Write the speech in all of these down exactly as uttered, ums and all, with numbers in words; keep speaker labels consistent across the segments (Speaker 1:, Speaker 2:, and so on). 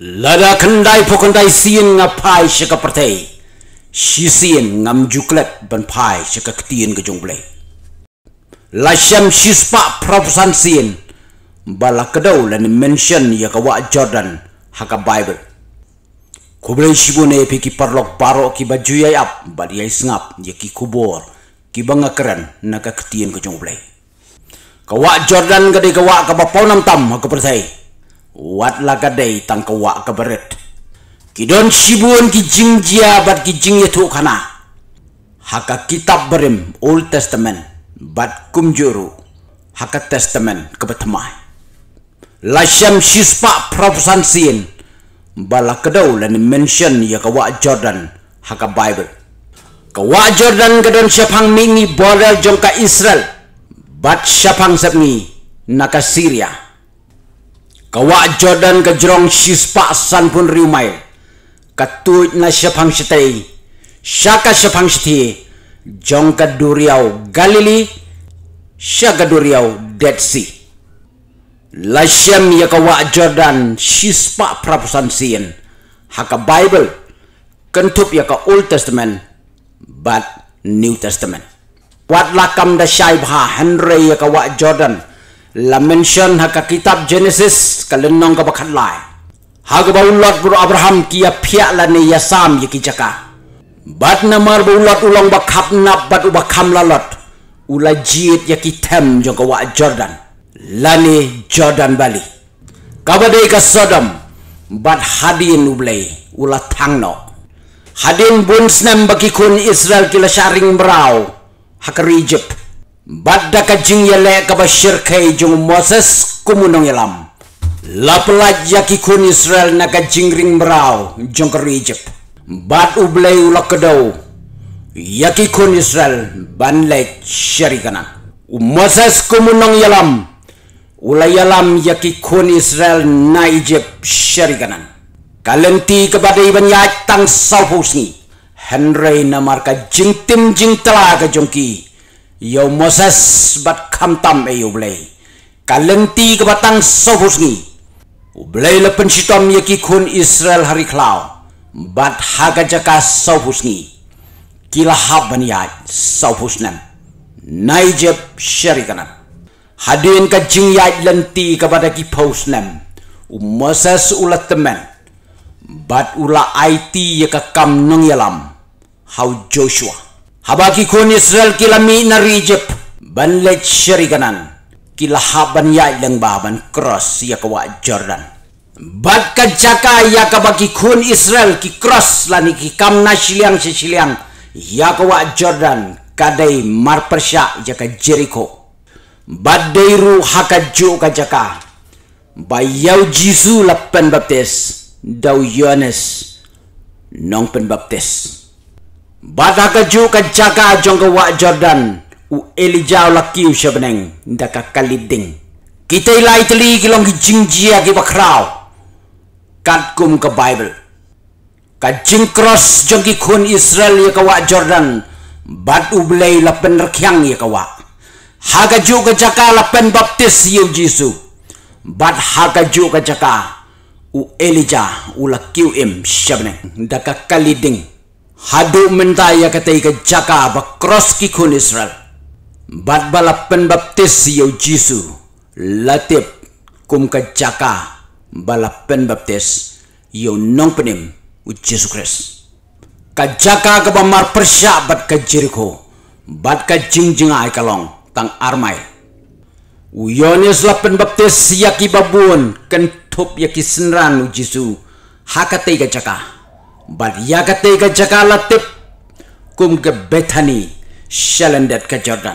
Speaker 1: Lada kendai pokondai sien ngapai syaka pertai. Si sien ngam juklet ban pai syaka ketien ke jong Blei. La syam sispa propusan sien. Bala kedau lan mention ya kawa Jordan haka Bible. Kublai sibune piki parlok baro ki baju yayap badi ay sngap ya ki kubor ki bangakaran naka ketien ke jong Blei. Kawa Jordan gade kawa ka bapau nam tam haka pertai. Wat la gadai tang kawa ka beret. Kidon sibun ki jingjia bat ki jing yetu kana. Haka kitab berim Old Testament bat kumjuru haka Testament ke betemai. Lasyam sispa propusan sin bala kedau lan mention ya kawa Jordan haka Bible. Kawa Jordan kedon syapang mingi border jongka Israel bat syapang sapni naka Syria. Kawa Jordan ke jerong sispa san pun riumai. Katuit na syapang syatay. Syaka syapang syati. Jong ka duriaw Galilee. Syaka duriaw Dead Sea. Lasyam ya kawa Jordan sispa prapusan sin. Haka Bible. Kentup ya ka Old Testament. But New Testament. Wat lakam da syaiba Henry ya kawa Jordan. La mention haka kitab Genesis kalenong ka bakadlay. Haga baulot bro Abraham kia pia la ni yasam ye kijaka. Bat namar baulot ulang bakhap nap bat ubakam lalot. Ula jit ya kitem jong ka wa Jordan. Lani Jordan Bali. Kabadai ka Sodom. Bat hadin ublay ula tangno. Hadin bunsnem bagi kun Israel kila syaring berau. Haka Egypt. Badda ka jing yale ka bashir kay jong Moses kumunong yalam. Lapelaj yaki kun Israel na ka jing ring merau jong ka Egypt. Bad ublay ulak kadaw. Yaki kun Israel banlay syarikanan. Moses kumunong yalam. Ula yalam yaki kun Israel na Egypt syarikanan. Kalenti kabadai banyat tang salpusni. Henry na marka jing tim jing tala ka jongki. Yo Moses bat kamtam e Blei. Kalenti ke batang sohusni. Blei lepen sitom yaki kun Israel hari klau. Bat haga jaka sohusni. Kila haban ya sohusnem. Naijeb syarikanan. Hadin ka jing ya lenti ke badaki posnem. Moses ulat temen. Bat ula I T yaka kam nong yalam. How Joshua. Habaki kun Israel kila mi na Egypt banlet syarikanan kila haban ya lang baban cross ya kawa Jordan. Bat ka jaka ya kabaki kun Israel ki cross lani ki kam na siliang siliang ya kawa Jordan kadai mar persya ya ka Jericho. Bat deiru hakaju ka jaka bayau Jisu lapen baptis daw Yohanes nong pen baptis. Bata kaju ka jaka jong ka wa Jordan u Elijah lakiu syabeneng ndaka kaliding. Kita ilai teli kilong jingjia ki bakraw. Katkum ka Bible. Ka jing cross jong ki kun Israel ya ka wa Jordan. Bat u Blei lapen rekyang ya ka wa. Hagaju ka jaka lapen baptis yu Jisu. Bat hagaju ka jaka u Elijah u lakiu im syabeneng ndaka kaliding. Hadu mentaya katai ke jaka ba cross ki kun Israel. Bat balapen baptis yau Jisu. Latip kum ke jaka balapen baptis yau nong penim u Jesu Christ. Ka jaka ke bamar persya bat ke Jericho. Bat ke jing jing ay kalong tang armai. U Yohanes lapen baptis yaki babun kentup yaki senran u Jisu. Hakatai ke jaka. Bat yakate ka jaka latip kum ke Bethany shalendet ka Jordan.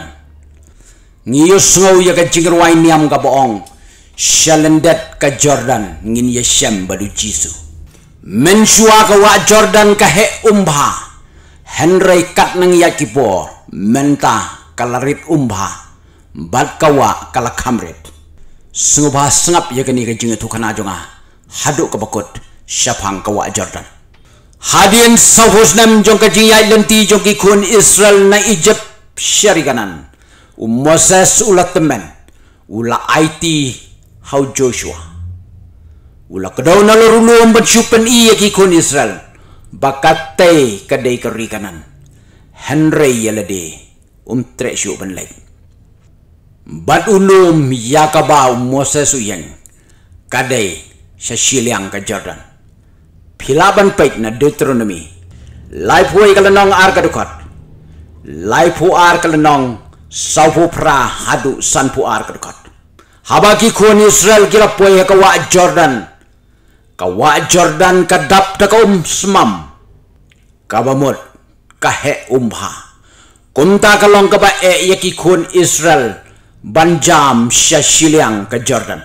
Speaker 1: Ngiyos ngaw ya ka jingirway niyam ka boong shalendet ka Jordan ngin yashem badu Jisu. Mensua ka wa Jordan ka he umbha. Henry kat nang yakipor menta kalarit umbha. Bat kawa kalakamrit. Sungubha sengap ya kani ka jingitu kanajonga. Haduk ka bakut syapang ka wa Jordan. Hadin sahusnem jong ka jingay lenti jong ki kun Israel na Egypt syarikanan. U Moses ulat temen. Ula I T how Joshua. ula kadaw na larulum bansyupan iya ki kon Israel bakate kadai kari kanan Henry yalade umtre syu banlay bat ulum yakaba Moses uyang kadai sa silyang ka Jordan pilaban pait na Deuteronomy life way kalanong ar kadukot life hu ar kalanong saupu pra hadu sanpu ar kadukot habaki kon Israel kila poy kawa Jordan kawa Jordan kadap da kaum semam kabamot kahe umha kunta kalong kaba e yaki kun Israel banjam sya silyang ke Jordan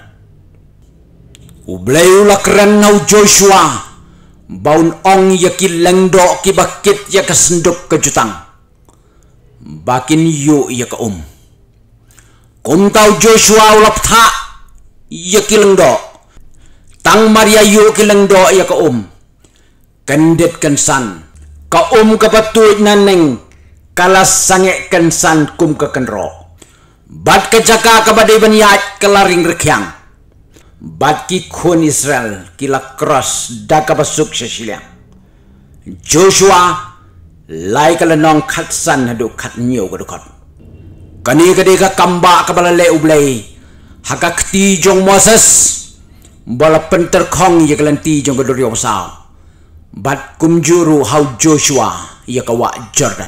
Speaker 1: Blei ulakran ngau Joshua baun ong yaki lengdo ki bakit ya kesenduk ke jutang bakin yu ya ke um kuntau Joshua ulap tha yaki lengdo tang Maria yu kilang do ya ka um kandet kansan ka um ka patuit naneng kalas sange kansan kum ka kanro bat ka jaka ka badai banyat kalaring rekyang bat ki kun Israel kila cross da ka basuk sa silyang Joshua lai ka lanong khatsan hadu khat nyo ka dukot kani ka di ka kambah ka balale Blei hakakti jong Moses bala penter khong ya kalanti jong gadoryo sao bat kumjuru hau Joshua ya kawa Jordan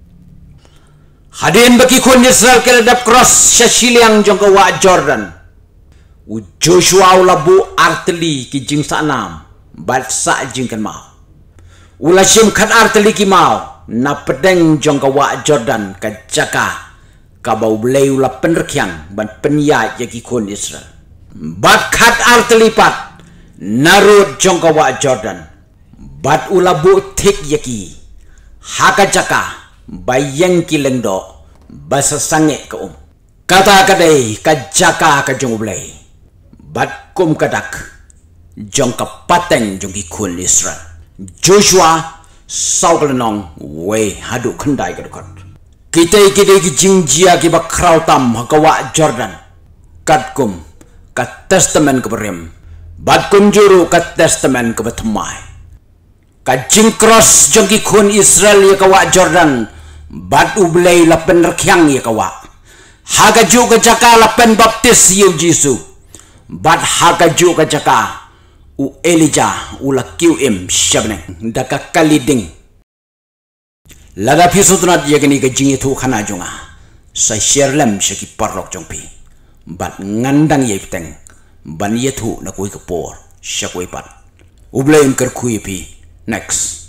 Speaker 1: hadin baki kun Israel keladap cross sa silyang jong kawa Jordan u Joshua ulabu arteli ki jing sanam bat sa jing kan mau ula sim khat arteli ki mau na pedeng jong kawa Jordan ka jaka ka bau Blei ula penrekyang ban penya ya ki kun Israel bat khat artelipat narut jong kawa Jordan bat ulabu thik yaki haka jaka bayang kilengdo basa sange ka um kata kadai ka jaka ka jong Blei bat kum kadak jong ka pateng jong ki kun Israel Joshua saukalanong we hadu khandai ka dukot kitai kidai ki jingjia ki bakraw tam hakawa Jordan kat kum ka testament ke berim bat kunjuru ka testament ke betmai ka jingkros jongki kun Israel ya kawa Jordan bat Blei la penrekyang ya kawa haga ju ka jaka la pen baptis yu Jisu bat haga ju ka jaka u Elijah u la Q M shabneng daka kaliding lada pisutnat ya gani ka jingi tu khana junga sa sherlem shaki parlok jongpi bat ngandang yepteng ban yetu na kui kapor syakui pat Blei ker kui pi next